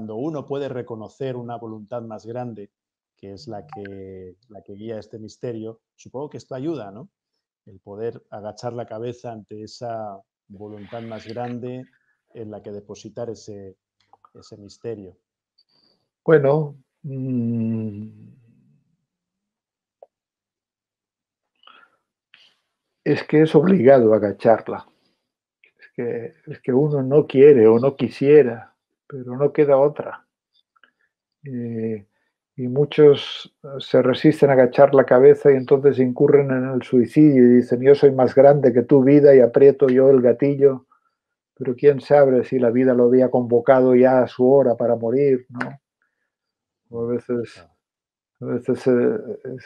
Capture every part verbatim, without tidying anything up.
cuando uno puede reconocer una voluntad más grande, que es la que, la que guía este misterio, supongo que esto ayuda, ¿no? El poder agachar la cabeza ante esa voluntad más grande en la que depositar ese, ese misterio. Bueno, mmm, es que es obligado a agacharla. Es que, es que uno no quiere o no quisiera, pero no queda otra. Eh, y muchos se resisten a agachar la cabeza y entonces incurren en el suicidio y dicen, yo soy más grande que tu vida y aprieto yo el gatillo, pero quién sabe si la vida lo había convocado ya a su hora para morir, ¿no? O a veces, a veces eh,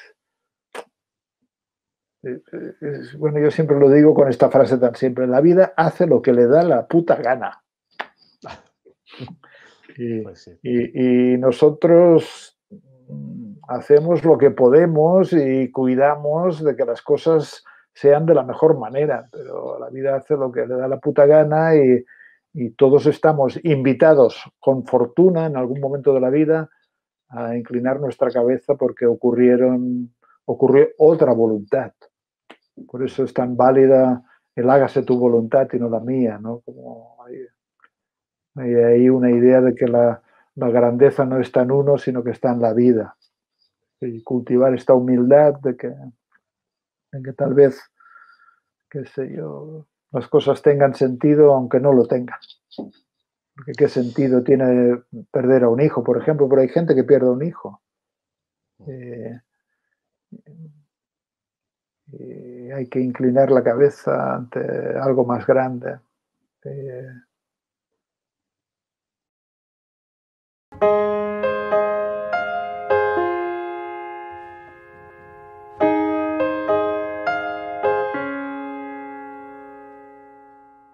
es, es, bueno, yo siempre lo digo con esta frase tan simple, la vida hace lo que le da la puta gana. Y, Pues sí. y, y nosotros hacemos lo que podemos y cuidamos de que las cosas sean de la mejor manera, pero la vida hace lo que le da la puta gana y, y todos estamos invitados con fortuna en algún momento de la vida a inclinar nuestra cabeza porque ocurrieron, ocurrió otra voluntad. Por eso es tan válida el hágase tu voluntad y no la mía, ¿no? Como hay, hay ahí una idea de que la, la grandeza no está en uno, sino que está en la vida. Y cultivar esta humildad de que, de que tal vez, qué sé yo, las cosas tengan sentido aunque no lo tengan. Porque qué sentido tiene perder a un hijo, por ejemplo, pero hay gente que pierde a un hijo. Eh, y hay que inclinar la cabeza ante algo más grande. Eh,